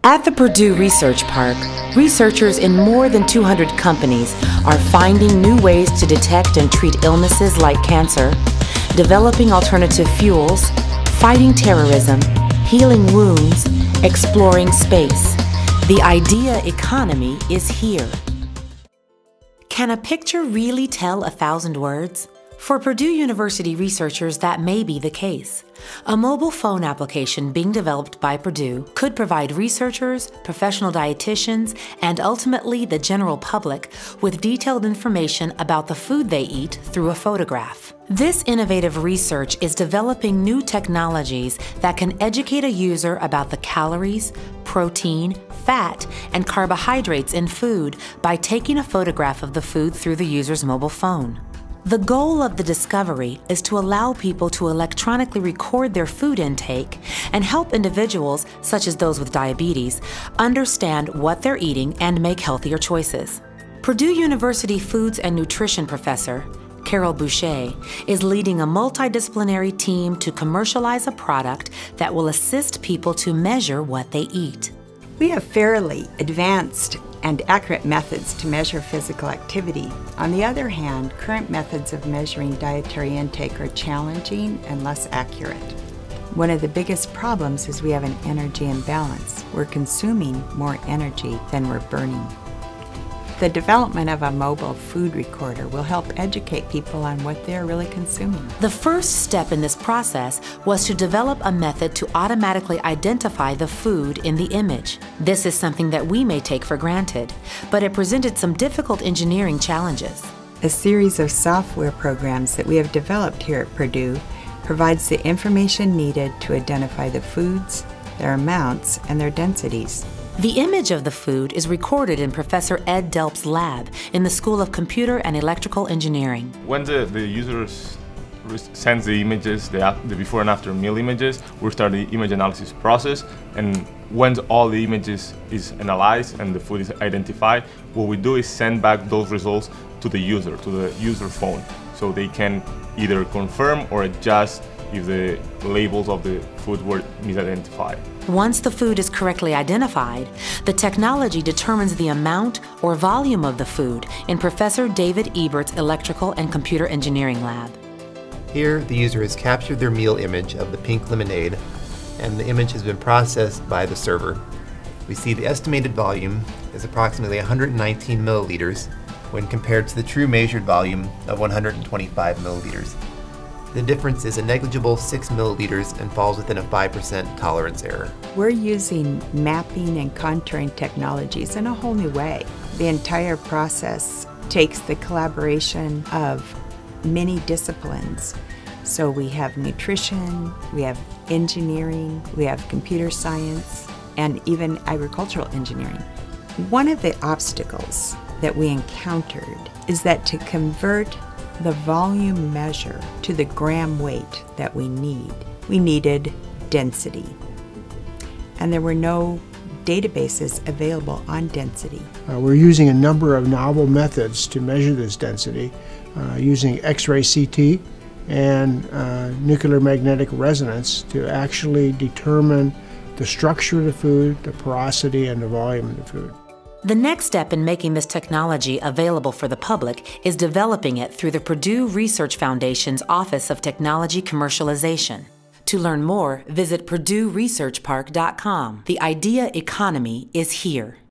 At the Purdue Research Park, researchers in more than 200 companies are finding new ways to detect and treat illnesses like cancer, developing alternative fuels, fighting terrorism, healing wounds, exploring space. The idea economy is here. Can a picture really tell 1,000 words? For Purdue University researchers, that may be the case. A mobile phone application being developed by Purdue could provide researchers, professional dietitians, and ultimately the general public with detailed information about the food they eat through a photograph. This innovative research is developing new technologies that can educate a user about the calories, protein, fat, and carbohydrates in food by taking a photograph of the food through the user's mobile phone. The goal of the discovery is to allow people to electronically record their food intake and help individuals, such as those with diabetes, understand what they're eating and make healthier choices. Purdue University Foods and Nutrition professor Carol Boucher is leading a multidisciplinary team to commercialize a product that will assist people to measure what they eat. We have fairly advanced and accurate methods to measure physical activity. On the other hand, current methods of measuring dietary intake are challenging and less accurate. One of the biggest problems is we have an energy imbalance. We're consuming more energy than we're burning. The development of a mobile food recorder will help educate people on what they're really consuming. The first step in this process was to develop a method to automatically identify the food in the image. This is something that we may take for granted, but it presented some difficult engineering challenges. A series of software programs that we have developed here at Purdue provides the information needed to identify the foods, their amounts, and their densities. The image of the food is recorded in Professor Ed Delp's lab in the School of Computer and Electrical Engineering. When the user sends the images, the before and after meal images, we start the image analysis process, and once all the images is analyzed and the food is identified, what we do is send back those results to the user phone, so they can either confirm or adjust if the labels of the food were misidentified. Once the food is correctly identified, the technology determines the amount or volume of the food in Professor David Ebert's Electrical and Computer Engineering lab. Here, the user has captured their meal image of the pink lemonade, and the image has been processed by the server. We see the estimated volume is approximately 119 milliliters when compared to the true measured volume of 125 milliliters. The difference is a negligible 6 milliliters and falls within a 5% tolerance error. We're using mapping and contouring technologies in a whole new way. The entire process takes the collaboration of many disciplines. So we have nutrition, we have engineering, we have computer science, and even agricultural engineering. One of the obstacles that we encountered is that to convert the volume measure to the gram weight that we needed density. And there were no databases available on density. We're using a number of novel methods to measure this density, using X-ray CT and nuclear magnetic resonance to actually determine the structure of the food, the porosity, and the volume of the food. The next step in making this technology available for the public is developing it through the Purdue Research Foundation's Office of Technology Commercialization. To learn more, visit PurdueResearchPark.com. The idea economy is here.